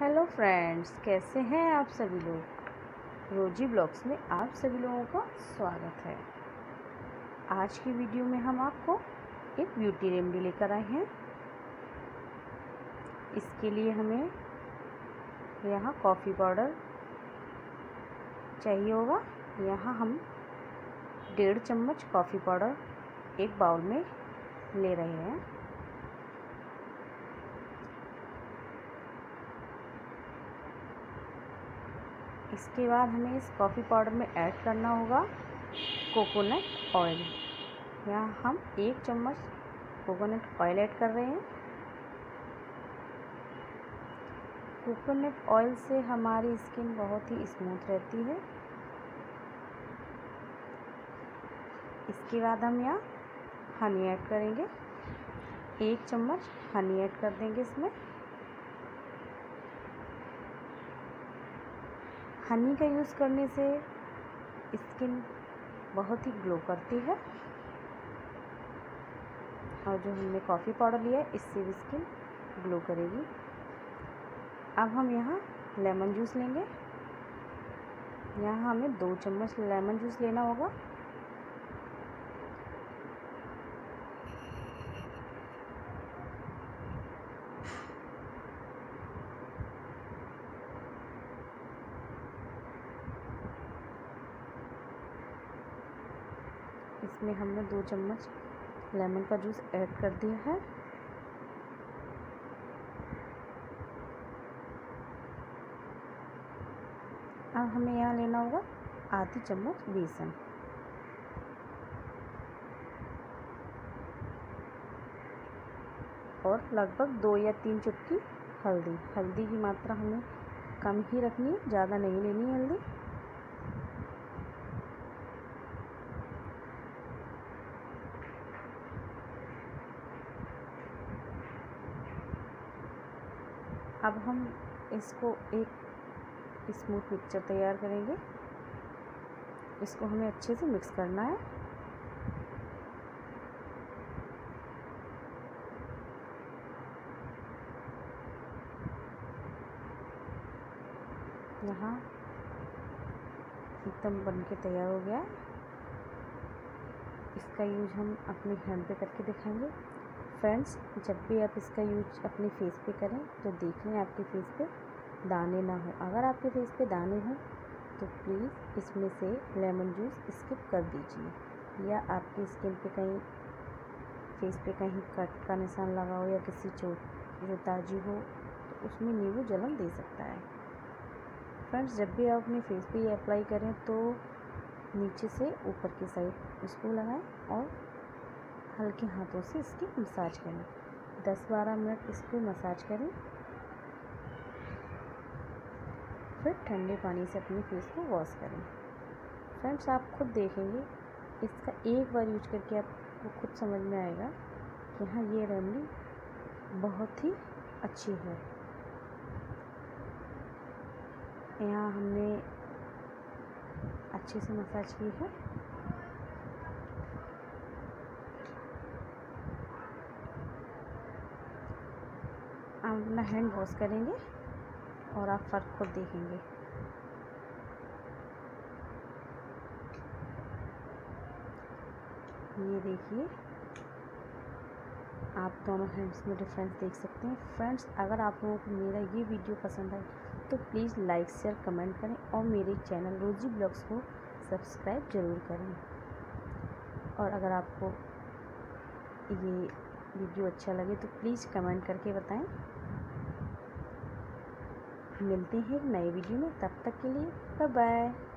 Hello friends, कैसे हैं आप सभी लोग। रोजी ब्लॉग्स में आप सभी लोगों का स्वागत है। आज की वीडियो में हम आपको एक ब्यूटी रेमेडी लेकर आए हैं। इसके लिए हमें यहाँ कॉफ़ी पाउडर चाहिए होगा। यहाँ हम 1.5 चम्मच कॉफ़ी पाउडर एक बाउल में ले रहे हैं। इसके बाद हमें इस कॉफ़ी पाउडर में ऐड करना होगा कोकोनट ऑयल। यहाँ हम 1 चम्मच कोकोनट ऑयल ऐड कर रहे हैं। कोकोनट ऑयल से हमारी स्किन बहुत ही स्मूथ रहती है। इसके बाद हम यहाँ हनी ऐड करेंगे। 1 चम्मच हनी ऐड कर देंगे इसमें। हनी का यूज़ करने से स्किन बहुत ही ग्लो करती है और जो हमने कॉफ़ी पाउडर लिया है इससे भी स्किन ग्लो करेगी। अब हम यहाँ लेमन जूस लेंगे। यहाँ हमें 2 चम्मच लेमन जूस लेना होगा। इसमें हमने 2 चम्मच लेमन का जूस ऐड कर दिया है। अब हमें यहाँ लेना होगा आधी चम्मच बेसन और लगभग 2 या 3 चुटकी हल्दी। हल्दी की मात्रा हमें कम ही रखनी है, ज़्यादा नहीं लेनी है हल्दी। अब हम इसको एक स्मूथ मिक्सचर तैयार करेंगे। इसको हमें अच्छे से मिक्स करना है। यहाँ एकदम बन के तैयार हो गया है। इसका यूज हम अपने हैंड पे करके दिखाएंगे। फ्रेंड्स, जब भी आप इसका यूज अपने फेस पे करें तो देख लें आपके फेस पे दाने ना हो। अगर आपके फेस पे दाने हों तो प्लीज़ इसमें से लेमन जूस स्किप कर दीजिए। या आपकी स्किन पे कहीं फेस पे कहीं कट का निशान लगा हो या किसी चोट जो ताजी हो तो उसमें नींबू जलन दे सकता है। फ्रेंड्स, जब भी आप अपने फेस पे ये अप्लाई करें तो नीचे से ऊपर की साइड इसको लगाएं और हल्के हाथों से इसकी मसाज करें। 10-12 मिनट इसको मसाज करें। फिर ठंडे पानी से अपने फेस को वॉश करें। फ्रेंड्स, आप खुद देखेंगे, इसका एक बार यूज करके आपको खुद समझ में आएगा कि हाँ, ये रेमेडी बहुत ही अच्छी है। यहाँ हमने अच्छे से मसाज की है। आप अपना हैंड वॉश करेंगे और आप फ़र्क खुद देखेंगे। ये देखिए, आप दोनों हैंड्स में डिफरेंस देख सकते हैं। फ्रेंड्स, अगर आप लोगों को मेरा ये वीडियो पसंद आए तो प्लीज़ लाइक शेयर कमेंट करें और मेरे चैनल रोजी ब्लॉग्स को सब्सक्राइब ज़रूर करें। और अगर आपको ये वीडियो अच्छा लगे तो प्लीज़ कमेंट करके बताएं। मिलते हैं एक नए वीडियो में, तब तक के लिए बाय बाय।